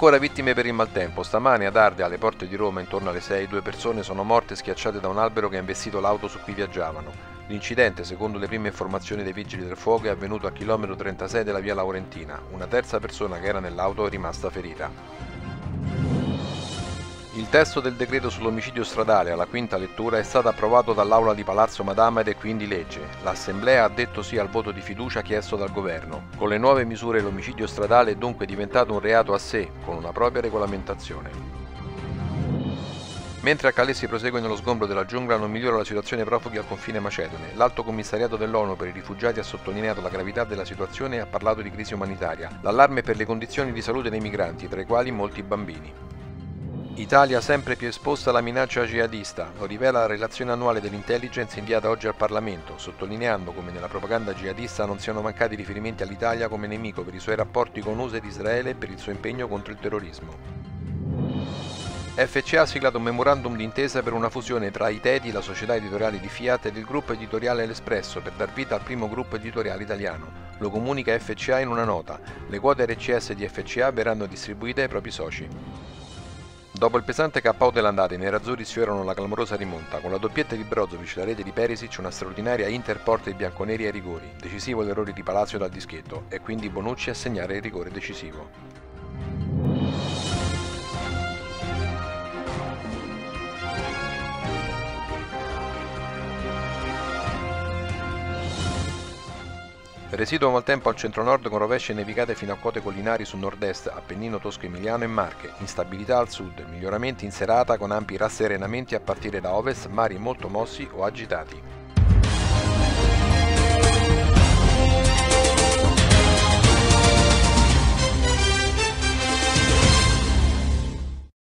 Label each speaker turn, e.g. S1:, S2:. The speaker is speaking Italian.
S1: Ancora vittime per il maltempo. Stamane ad Ardea, alle porte di Roma, intorno alle 6, 2 persone sono morte schiacciate da un albero che ha investito l'auto su cui viaggiavano. L'incidente, secondo le prime informazioni dei vigili del fuoco, è avvenuto a chilometro 36 della via Laurentina. Una terza persona che era nell'auto è rimasta ferita. Il testo del decreto sull'omicidio stradale alla quinta lettura è stato approvato dall'Aula di Palazzo Madama ed è quindi legge. L'Assemblea ha detto sì al voto di fiducia chiesto dal Governo. Con le nuove misure l'omicidio stradale è dunque diventato un reato a sé, con una propria regolamentazione. Mentre a Calais si prosegue nello sgombro della giungla, non migliora la situazione profughi al confine macedone. L'Alto Commissariato dell'ONU per i rifugiati ha sottolineato la gravità della situazione e ha parlato di crisi umanitaria. L'allarme per le condizioni di salute dei migranti, tra i quali molti bambini. Italia sempre più esposta alla minaccia jihadista, lo rivela la relazione annuale dell'intelligence inviata oggi al Parlamento, sottolineando come nella propaganda jihadista non siano mancati riferimenti all'Italia come nemico per i suoi rapporti con USA ed Israele e per il suo impegno contro il terrorismo. FCA ha siglato un memorandum d'intesa per una fusione tra Iteti, la società editoriale di Fiat, ed il gruppo editoriale L'Espresso per dar vita al primo gruppo editoriale italiano. Lo comunica FCA in una nota. Le quote RCS di FCA verranno distribuite ai propri soci. Dopo il pesante KO dell'andata, i nerazzurri sfiorano la clamorosa rimonta. Con la doppietta di Brozovic, la rete di Perisic, una straordinaria Inter porta i bianconeri ai rigori. Decisivo l'errore di Palacio dal dischetto, e quindi Bonucci a segnare il rigore decisivo. Residuo maltempo al centro-nord con rovesce e nevicate fino a quote collinari sul nord-est, Appennino tosco-emiliano e Marche, instabilità al sud, miglioramenti in serata con ampi rasserenamenti a partire da ovest, mari molto mossi o agitati.